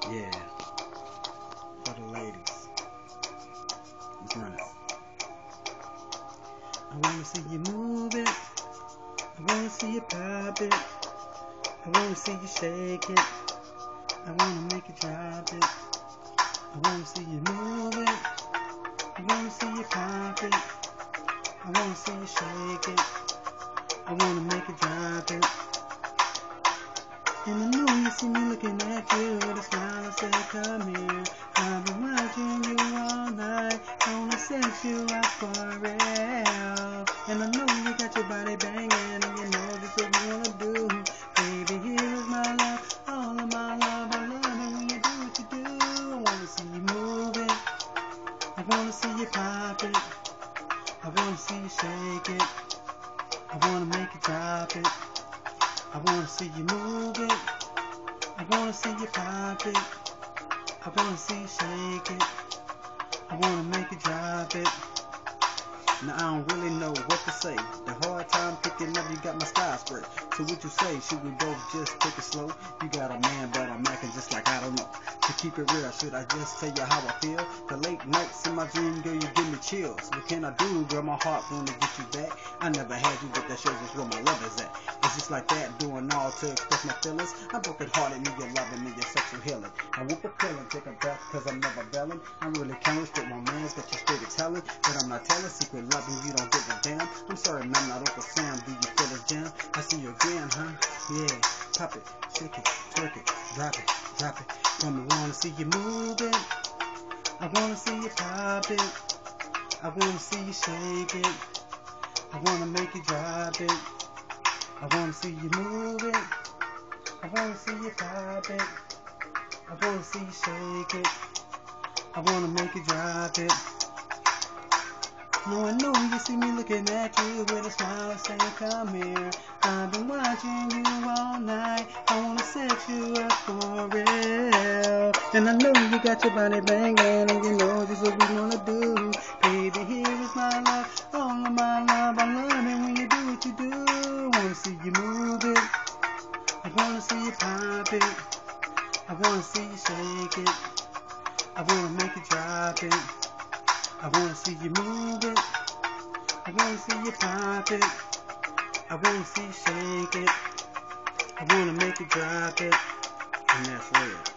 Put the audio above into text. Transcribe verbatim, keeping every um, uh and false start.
Yeah, for the ladies. Let's run it. I wanna see you move it. I wanna see you pop it. I wanna see you shake it. I wanna make you drop it. I wanna see you move it. I wanna see you pop it. I wanna see you shake it. I wanna make you drop it. And I know you see me looking at you with a smile and say, come here. I've been watching you all night. I wanna set you up for real. And I know you got your body banging, and you know just what you wanna do. Baby, here is my love, all of my love. I love it when you do what you do. I wanna see you move it. I wanna see you pop it. I wanna see you shake it. I wanna make you drop it. I wanna see you move it. I wanna see you pop it. I wanna see you shake it. I wanna make you drop it. Now I don't really know what to say. The hard time picking up, you got my style spread. So what you say? Should we both just take it slow? You got a man, but I'm acting just like I don't know. To keep it real, should I just tell you how I feel? The late nights in my dream, girl, you give me chills. What can I do, girl? My heart wanna get you back. I never had you, but that shows us where my love is at. It's just like that, doing all to express my feelings. I'm broken hearted, need your loving, need your sexual healing. I whoop a pill and take a bath, cause I'm never bailing. I'm really careless, but my man's got you straight to telling. But I'm not telling, secret loving, you don't give a damn. I'm sorry, man, not Uncle Sam, do you feel this jam? I see you again, huh? Yeah, pop it, shake it, twerk it, drop it, drop it. Come I wanna see you move it. I wanna see you pop it. I wanna see you shake it. I wanna make you drop it. I wanna see you move it. I wanna see you pop it. I wanna see you shake it. I wanna make you drop it. No, I know you see me looking at you with a smile and saying, come here. I've been watching you all night. I wanna set you up for real. And I know you got your body banging, and you know just what we wanna do. Baby, here is my love, all of my love. I love it when you do what you do. I wanna see you move it. I wanna see you pop it. I wanna see you shake it. I wanna make you drop it. I wanna see you move it. I wanna see you pop it. I wanna see you shake it. I wanna make you drop it. And that's real.